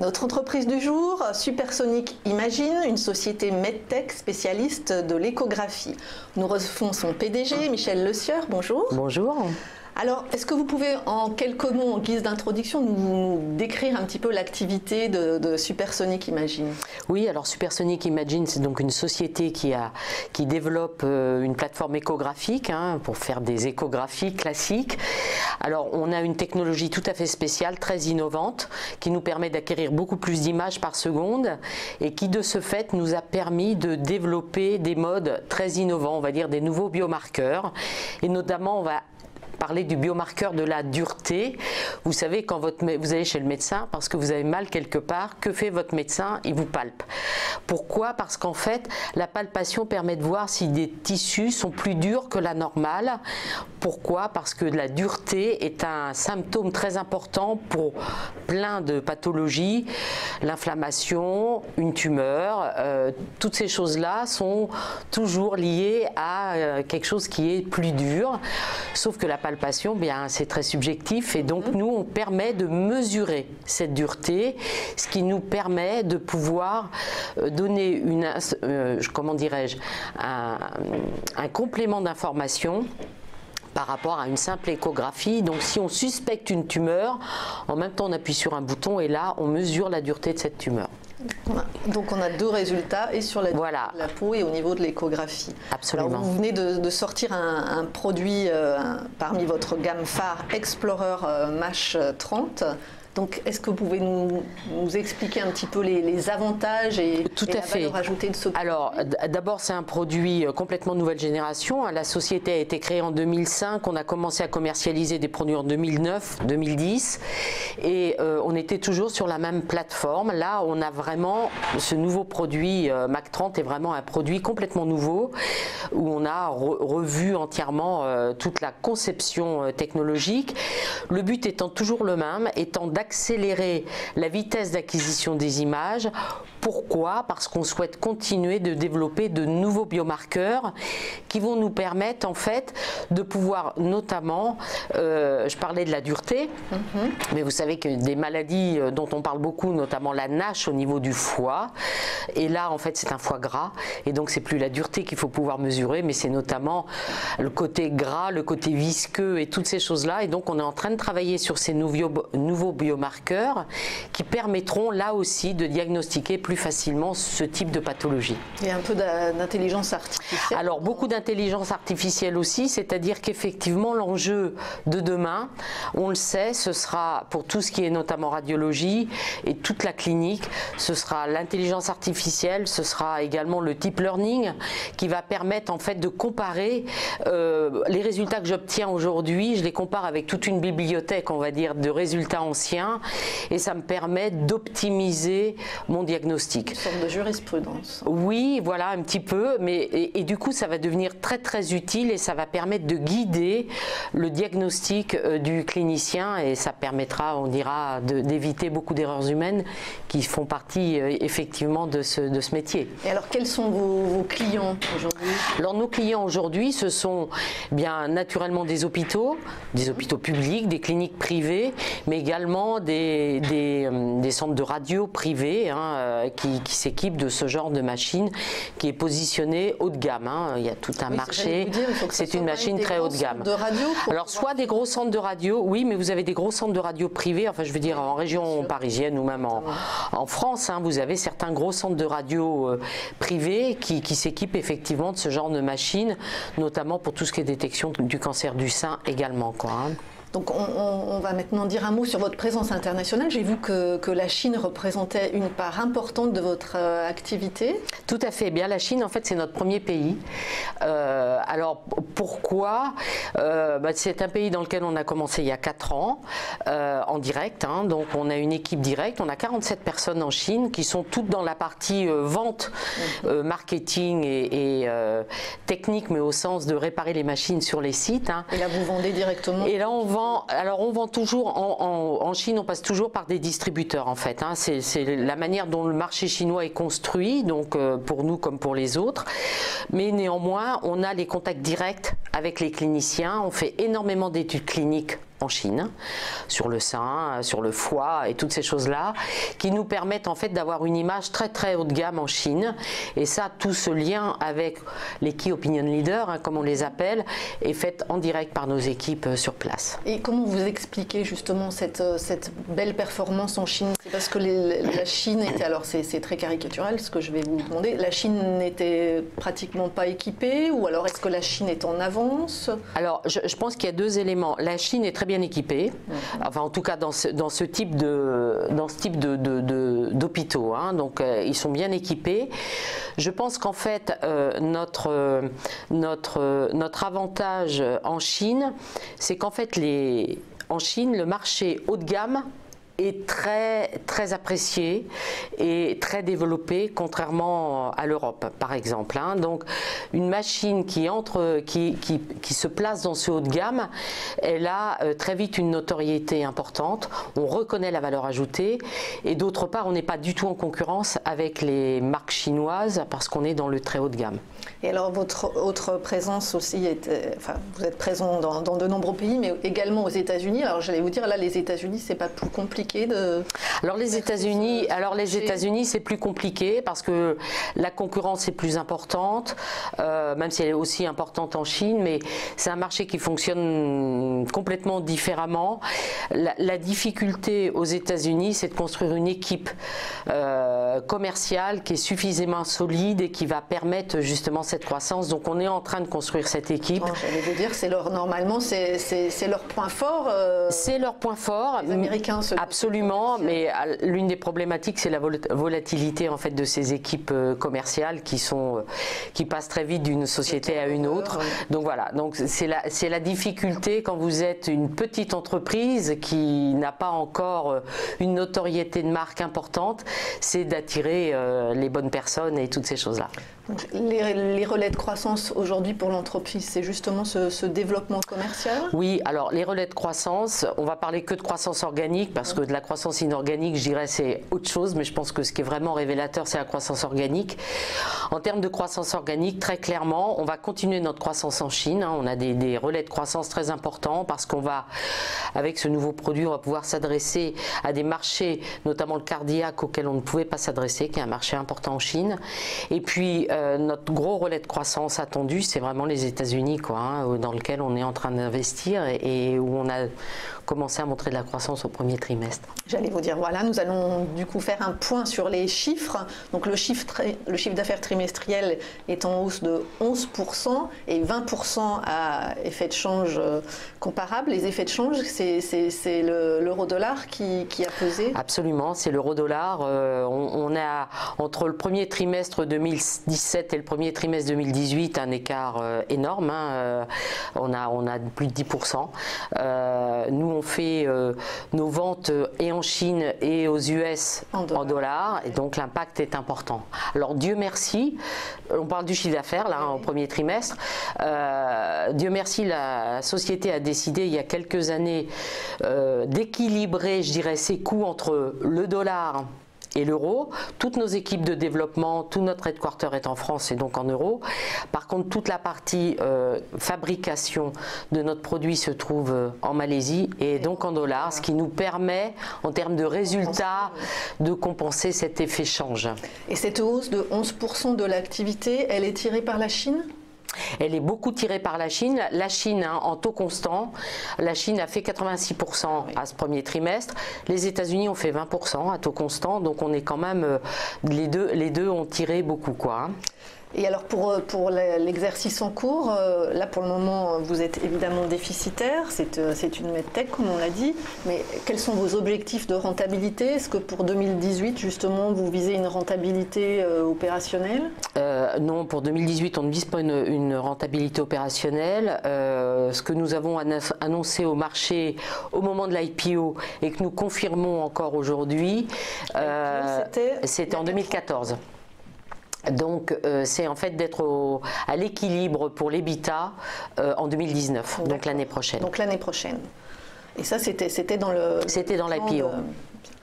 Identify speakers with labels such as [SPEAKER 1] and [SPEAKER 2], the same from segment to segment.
[SPEAKER 1] Notre entreprise du jour, Supersonic Imagine, une société medtech spécialiste de l'échographie. Nous recevons son PDG, Michel Le Sieur. Bonjour.
[SPEAKER 2] Bonjour.
[SPEAKER 1] Alors, est-ce que vous pouvez, en quelques mots, en guise d'introduction, nous décrire un petit peu l'activité de Supersonic Imagine?
[SPEAKER 2] Oui, alors Supersonic Imagine, c'est donc une société qui développe une plateforme échographique pour faire des échographies classiques. Alors, on a une technologie tout à fait spéciale, très innovante, qui nous permet d'acquérir beaucoup plus d'images par seconde et qui, de ce fait, nous a permis de développer des modes très innovants, on va dire des nouveaux biomarqueurs. Et notamment, on va parler du biomarqueur de la dureté. Vous savez, quand vous allez chez le médecin parce que vous avez mal quelque part, que fait votre médecin? Il vous palpe. Pourquoi? Parce qu'en fait, la palpation permet de voir si des tissus sont plus durs que la normale. Pourquoi? Parce que la dureté est un symptôme très important pour plein de pathologies. L'inflammation, une tumeur, toutes ces choses-là sont toujours liées à quelque chose qui est plus dur. Sauf que la palpation, bien, c'est très subjectif et donc nous, on permet de mesurer cette dureté, ce qui nous permet de pouvoir donner comment dirais-je, un complément d'information par rapport à une simple échographie. Donc si on suspecte une tumeur, en même temps on appuie sur un bouton et là on mesure la dureté de cette tumeur.
[SPEAKER 1] Donc on a deux résultats, et sur la,
[SPEAKER 2] voilà,
[SPEAKER 1] de la peau et au niveau de l'échographie.
[SPEAKER 2] Absolument.
[SPEAKER 1] Alors vous venez de sortir un produit parmi votre gamme phare Explorer MASH 30. Donc, est-ce que vous pouvez nous expliquer un petit peu les avantages et la valeur ajoutée de ce produit?
[SPEAKER 2] Alors, d'abord, c'est un produit complètement nouvelle génération. La société a été créée en 2005. On a commencé à commercialiser des produits en 2009, 2010. Et on était toujours sur la même plateforme. Là, on a vraiment ce nouveau produit, MAC 30 est vraiment un produit complètement nouveau où on a revu entièrement toute la conception technologique. Le but étant toujours le même, étant d'accélérer la vitesse d'acquisition des images. Pourquoi? Parce qu'on souhaite continuer de développer de nouveaux biomarqueurs qui vont nous permettre en fait de pouvoir notamment, je parlais de la dureté, mais vous savez que des maladies dont on parle beaucoup, notamment la NASH au niveau du foie, et là en fait c'est un foie gras, et donc c'est plus la dureté qu'il faut pouvoir mesurer, mais c'est notamment le côté gras, le côté visqueux et toutes ces choses-là, et donc on est en train de travailler sur ces nouveaux biomarqueurs qui permettront là aussi de diagnostiquer plus facilement ce type de pathologie.
[SPEAKER 1] Et un peu d'intelligence artificielle.
[SPEAKER 2] Alors beaucoup d'intelligence artificielle aussi, c'est-à-dire qu'effectivement l'enjeu de demain, on le sait, ce sera pour tout ce qui est notamment radiologie et toute la clinique, ce sera l'intelligence artificielle, ce sera également le deep learning qui va permettre en fait de comparer les résultats que j'obtiens aujourd'hui, je les compare avec toute une bibliothèque, on va dire, de résultats anciens, et ça me permet d'optimiser mon diagnostic.
[SPEAKER 1] Une sorte de jurisprudence.
[SPEAKER 2] Oui, voilà, un petit peu, mais et du coup ça va devenir très très utile et ça va permettre de guider le diagnostic du clinicien, et ça permettra, on dira, d'éviter beaucoup d'erreurs humaines qui font partie effectivement de ce métier.
[SPEAKER 1] Et alors quels sont vos clients aujourd'hui?
[SPEAKER 2] Alors nos clients aujourd'hui, ce sont bien naturellement des hôpitaux publics, des cliniques privées, mais également des centres de radio privés qui s'équipent de ce genre de machine qui est positionnée haut de gamme. Il y a tout un marché, c'est une machine très haut de gamme. Alors soit des gros centres de radio, oui, mais vous avez des gros centres de radio privés, enfin je veux dire en région parisienne ou même en France, vous avez certains gros centres de radio privés qui s'équipent effectivement de ce genre de machine, notamment pour tout ce qui est détection du cancer du sein également, quoi.
[SPEAKER 1] Donc on va maintenant dire un mot sur votre présence internationale. J'ai vu que la Chine représentait une part importante de votre activité.
[SPEAKER 2] Tout à fait. Bien, la Chine, en fait, c'est notre premier pays. Alors, pourquoi? C'est un pays dans lequel on a commencé il y a 4 ans, en direct. Donc, on a une équipe directe. On a 47 personnes en Chine qui sont toutes dans la partie vente, marketing et technique, mais au sens de réparer les machines sur les sites.
[SPEAKER 1] Et là, vous vendez directement?
[SPEAKER 2] Et là, on vend toujours, en Chine, on passe toujours par des distributeurs en fait. C'est la manière dont le marché chinois est construit, donc pour nous comme pour les autres. Mais néanmoins, on a les contacts directs avec les cliniciens, on fait énormément d'études cliniques en Chine, sur le sein, sur le foie et toutes ces choses-là, qui nous permettent en fait d'avoir une image très très haut de gamme en Chine. Et ça, tout ce lien avec les Key Opinion Leaders, hein, comme on les appelle, est fait en direct par nos équipes sur place.
[SPEAKER 1] Et comment vous expliquez justement cette belle performance en Chine? C'est parce que la Chine était, alors c'est très caricatural ce que je vais vous demander, la Chine n'était pratiquement pas équipée, ou alors est-ce que la Chine est en avance?
[SPEAKER 2] Alors je pense qu'il y a deux éléments. La Chine est très bien équipée, enfin en tout cas dans ce type d'hôpitaux, hein. Donc ils sont bien équipés. Je pense qu'en fait notre avantage en Chine, c'est qu'en fait en Chine le marché haut de gamme est très, très apprécié et très développé, contrairement à l'Europe, par exemple, hein. Donc, une machine qui se place dans ce haut de gamme, elle a très vite une notoriété importante. On reconnaît la valeur ajoutée et d'autre part, on n'est pas du tout en concurrence avec les marques chinoises parce qu'on est dans le très haut de gamme.
[SPEAKER 1] Et alors, votre autre présence aussi, vous êtes présent dans de nombreux pays, mais également aux États-Unis. Alors, j'allais vous dire, là, les États-Unis, c'est pas plus compliqué de...
[SPEAKER 2] Alors les États-Unis, c'est plus compliqué parce que la concurrence est plus importante, même si elle est aussi importante en Chine, mais c'est un marché qui fonctionne complètement différemment. La difficulté aux États-Unis, c'est de construire une équipe commerciale qui est suffisamment solide et qui va permettre justement cette croissance. Donc on est en train de construire cette équipe.
[SPEAKER 1] J'allais vous dire, normalement c'est leur point fort.
[SPEAKER 2] C'est leur point fort.
[SPEAKER 1] Les Américains
[SPEAKER 2] absolument, mais l'une des problématiques, c'est la volatilité en fait de ces équipes commerciales qui passent très vite d'une société à une autre. Donc voilà, donc c'est la difficulté quand vous êtes une petite entreprise qui n'a pas encore une notoriété de marque importante, c'est d'attirer les bonnes personnes et toutes ces choses-là.
[SPEAKER 1] Donc, les relais de croissance aujourd'hui pour l'entreprise, c'est justement ce développement commercial?
[SPEAKER 2] Oui, alors les relais de croissance, on va parler que de croissance organique parce que de la croissance inorganique, je dirais, c'est autre chose, mais je pense que ce qui est vraiment révélateur, c'est la croissance organique. En termes de croissance organique, très clairement, on va continuer notre croissance en Chine, hein. On a des relais de croissance très importants parce qu'on va, avec ce nouveau produit, on va pouvoir s'adresser à des marchés, notamment le cardiaque, auquel on ne pouvait pas s'adresser, qui est un marché important en Chine. Et puis, notre gros relais de croissance attendu, c'est vraiment les États-Unis, quoi, hein, dans lequel on est en train d'investir et où on a commencé à montrer de la croissance au premier trimestre.
[SPEAKER 1] J'allais vous dire, voilà, nous allons du coup faire un point sur les chiffres. Donc le chiffre d'affaires trimestriel est en hausse de 11% et 20% à effet de change comparable. Les effets de change, c'est l'euro-dollar qui a pesé? Absolument, c'est l'euro-dollar.
[SPEAKER 2] On a entre le premier trimestre 2017 et le premier trimestre 2018 un écart énorme, hein. On a plus de 10%. Nous, on fait nos ventes et en Chine et aux US en dollars, et donc l'impact est important. Alors Dieu merci, on parle du chiffre d'affaires là, au premier trimestre. Dieu merci, la société a décidé il y a quelques années d'équilibrer, je dirais, ses coûts entre le dollar et l'euro. Toutes nos équipes de développement, tout notre headquarter est en France et donc en euros. Par contre, toute la partie fabrication de notre produit se trouve en Malaisie et donc en dollars, ce qui nous permet, en termes de résultats, de compenser cet effet change.
[SPEAKER 1] Et cette hausse de 11% de l'activité, elle est tirée par la Chine ?
[SPEAKER 2] Elle est beaucoup tirée par la Chine. La Chine, hein, en taux constant, la Chine a fait 86% à ce premier trimestre. Les États-Unis ont fait 20% à taux constant. Donc on est quand même, les deux ont tiré beaucoup, quoi.
[SPEAKER 1] Et alors pour l'exercice en cours, là pour le moment vous êtes évidemment déficitaire, c'est une medtech comme on l'a dit, mais quels sont vos objectifs de rentabilité? Est-ce que pour 2018 justement vous visez une rentabilité opérationnelle?
[SPEAKER 2] Non, pour 2018 on ne vise pas une rentabilité opérationnelle. Ce que nous avons annoncé au marché au moment de l'IPO et que nous confirmons encore aujourd'hui, c'était en 2014. Donc c'est en fait d'être à l'équilibre pour l'EBITDA en 2019, donc l'année prochaine.
[SPEAKER 1] Donc l'année prochaine. Et ça c'était dans le...
[SPEAKER 2] C'était dans l'IPO.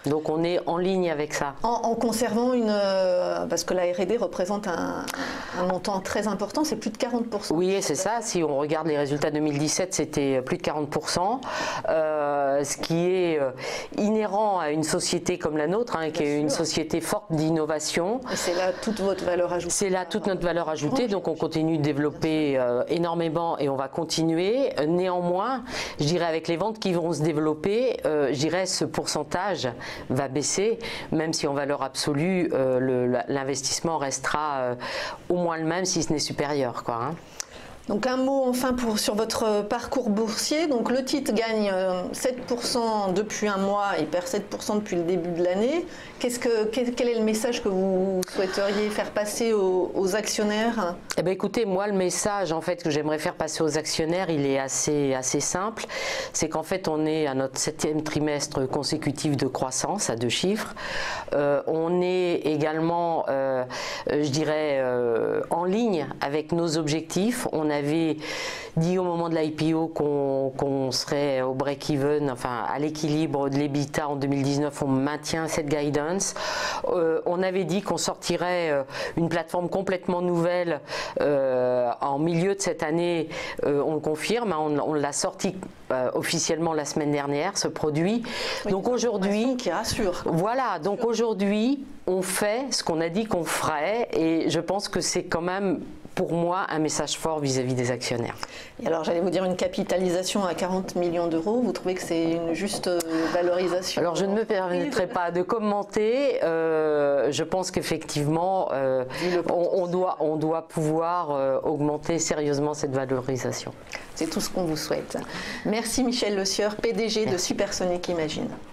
[SPEAKER 2] Donc on est en ligne avec ça.
[SPEAKER 1] En conservant parce que la R&D représente un montant très important, c'est plus de 40%.
[SPEAKER 2] Oui, c'est ça. Si on regarde les résultats 2017, c'était plus de 40%. Ce qui est inhérent à une société comme la nôtre, qui est une société forte d'innovation.
[SPEAKER 1] Et c'est là toute votre valeur ajoutée.
[SPEAKER 2] C'est là toute notre valeur ajoutée, donc on continue de développer énormément et on va continuer. Néanmoins, je dirais avec les ventes qui vont se développer, je dirais ce pourcentage va baisser, même si en valeur absolue, l'investissement restera au moins le même, si ce n'est supérieur, quoi, hein.
[SPEAKER 1] Donc un mot enfin sur votre parcours boursier. Donc le titre gagne 7% depuis un mois et perd 7% depuis le début de l'année. Quel est le message que vous souhaiteriez faire passer aux actionnaires?
[SPEAKER 2] Eh bien, écoutez, moi le message en fait que j'aimerais faire passer aux actionnaires, il est assez simple. C'est qu'en fait on est à notre 7e trimestre consécutif de croissance à 2 chiffres. On est également, je dirais, en ligne avec nos objectifs. On avait dit au moment de l'IPO qu'on serait au break-even, enfin à l'équilibre de l'EBITDA en 2019, on maintient cette guidance. On avait dit qu'on sortirait une plateforme complètement nouvelle en milieu de cette année, on le confirme, on l'a sorti officiellement la semaine dernière, ce produit.
[SPEAKER 1] Oui,
[SPEAKER 2] donc aujourd'hui,
[SPEAKER 1] qui rassure.
[SPEAKER 2] Voilà, donc aujourd'hui, on fait ce qu'on a dit qu'on ferait et je pense que c'est quand même pour moi un message fort vis-à-vis des actionnaires.
[SPEAKER 1] Et alors j'allais vous dire une capitalisation à 40 millions d'euros, vous trouvez que c'est une juste valorisation?
[SPEAKER 2] Alors je ne me permettrai pas de commenter, je pense qu'effectivement on doit pouvoir augmenter sérieusement cette valorisation.
[SPEAKER 1] C'est tout ce qu'on vous souhaite. Merci Michel Le Sieur, PDG de Supersonic Imagine.